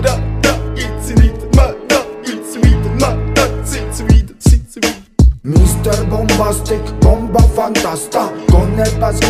da, da, geht's weiter, mal da, geht's weiter, mal da, zieht sie wieder. Mr. Bombastic, bomba fantasta, con el pas